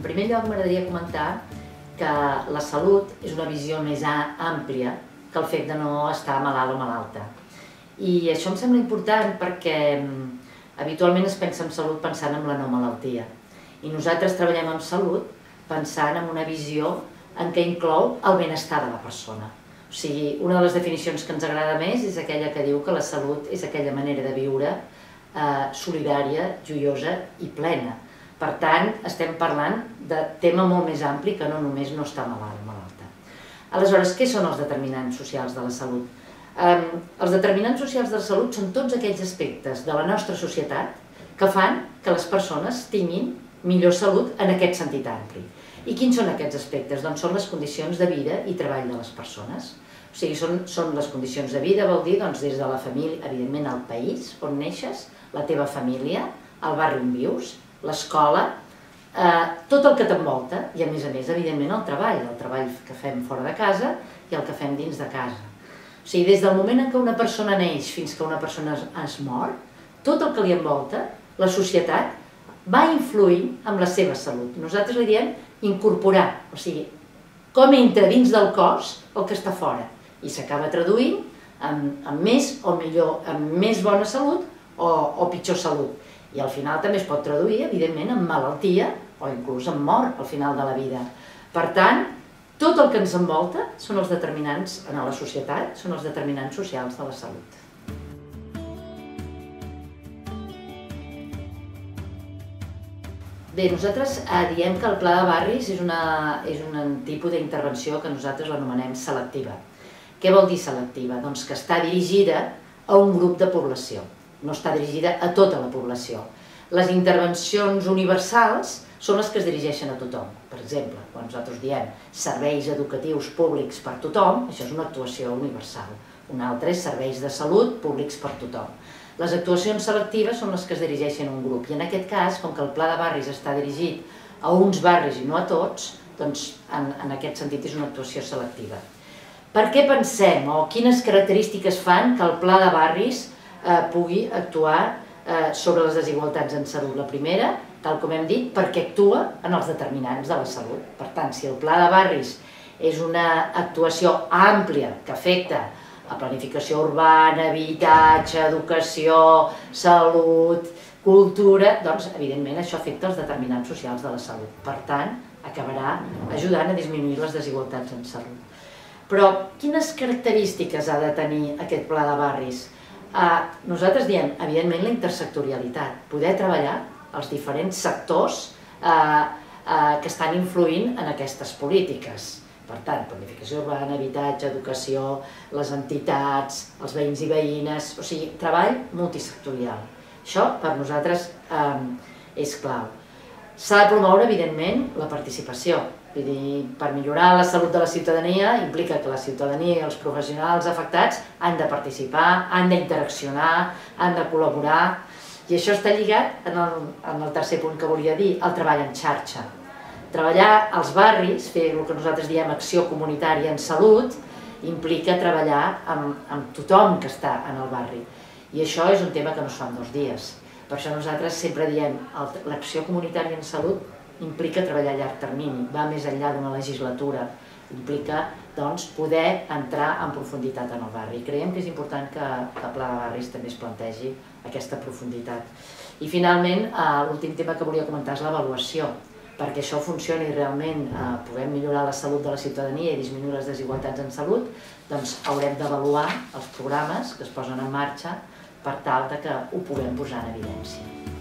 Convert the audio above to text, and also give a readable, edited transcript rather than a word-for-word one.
primer lloc m'agradaria comentar que la salut és una visió més àmplia que el fet de no estar malalt o malalta. I això em sembla important perquè habitualment es pensa en salut pensant en la no malaltia. I nosaltres treballem en salut pensant en una visió en què inclou el benestar de la persona. O sigui, una de les definicions que ens agrada més és aquella que diu que la salut és aquella manera de viure solidària, joiosa i plena. Per tant, estem parlant de tema molt més ampli que no només no estar malalt o malalta. Aleshores, què són els determinants socials de la salut? Els determinants socials de la salut són tots aquells aspectes de la nostra societat que fan que les persones tinguin millor salut en aquest sentit ampli. I quins són aquests aspectes? Doncs són les condicions de vida i treball de les persones. O sigui, són les condicions de vida, vol dir des de la família, evidentment el país on neixes, la teva família, el barri on vius, l'escola, tot el que t'envolta i a més, evidentment, el treball que fem fora de casa i el que fem dins de casa. O sigui, des del moment en què una persona neix fins que una persona es mor, tot el que li envolta, la societat, va influir en la seva salut. Nosaltres li diem incorporar, o sigui, com entra dins del cos el que està fora. I s'acaba traduint en més o millor, en més bona salut o pitjor salut. I al final també es pot traduir, evidentment, en malaltia o inclús en mort al final de la vida. Per tant, tot el que ens envolta són els determinants en la societat, són els determinants socials de la salut. Bé, nosaltres diem que el pla de barris és un tipus d'intervenció que nosaltres l'anomenem selectiva. Què vol dir selectiva? Doncs que està dirigida a un grup de població, no està dirigida a tota la població. Les intervencions universals són les que es dirigeixen a tothom. Per exemple, quan nosaltres diem serveis educatius públics per tothom, això és una actuació universal. Una altra és serveis de salut públics per tothom. Les actuacions selectives són les que es dirigeixen a un grup i en aquest cas, com que el pla de barris està dirigit a uns barris i no a tots, doncs en aquest sentit és una actuació selectiva. Per què pensem o quines característiques fan que el pla de barris pugui actuar sobre les desigualtats en salut? La primera, tal com hem dit, perquè actua en els determinants de la salut. Per tant, si el pla de barris és una actuació àmplia que afecta a planificació urbana, habitatge, educació, salut, cultura, doncs evidentment això afecta els determinants socials de la salut. Per tant, acabarà ajudant a disminuir les desigualtats en salut. Però quines característiques ha de tenir aquest pla de barris? Nosaltres diem, evidentment, la intersectorialitat, poder treballar els diferents sectors que estan influint en aquestes polítiques. Per tant, planificació urbana, habitatge, educació, les entitats, els veïns i veïnes, o sigui, treball multisectorial. Això per nosaltres és clau. S'ha de promoure, evidentment, la participació. Vull dir, per millorar la salut de la ciutadania implica que la ciutadania i els professionals afectats han de participar, han d'interaccionar, han de col·laborar. I això està lligat en el tercer punt que volia dir, el treball en xarxa. Treballar als barris, fer el que nosaltres diem acció comunitària en salut, implica treballar amb tothom que està en el barri. I això és un tema que no es fa en 2 dies. Per això nosaltres sempre diem que l'acció comunitària en salut implica treballar a llarg termini, va més enllà d'una legislatura, implica poder entrar en profunditat en el barri. Creiem que és important que el pla de barris també es plantegi aquesta profunditat. I finalment, l'últim tema que volia comentar és l'avaluació. Perquè això funcioni i realment puguem millorar la salut de la ciutadania i disminuir les desigualtats en salut, doncs haurem d'avaluar els programes que es posen en marxa per tal que ho puguem posar en evidència.